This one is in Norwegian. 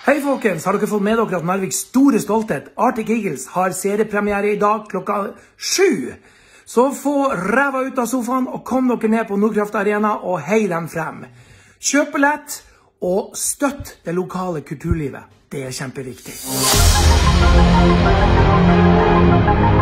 Hei folkens, har dere fått med dere at Narviks store stolthet, Arctic Eagles, har seriepremiere I dag klokka 7? Så få ræva ut av sofaen og kom dere ned på Nordkraft Arena og hei dem frem. Kjøp billett og støtt det lokale kulturlivet. Det kjempeviktig.